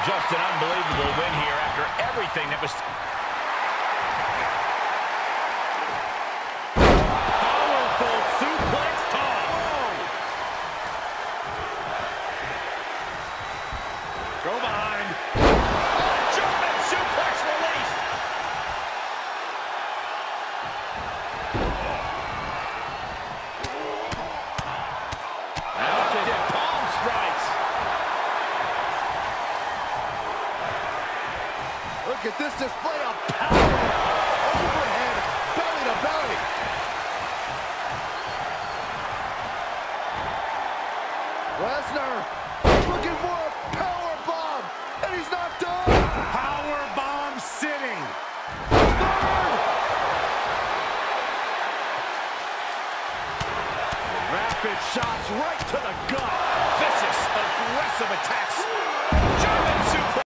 Just an unbelievable win here after everything that was... Powerful suplex toss. Go behind. German suplex release. Mounted palm strikes. Look at this display of power. Overhead, belly to belly. Lesnar looking for a power bomb, and he's not done. Power bomb sitting. Rapid shots right to the gut. Vicious, aggressive attack.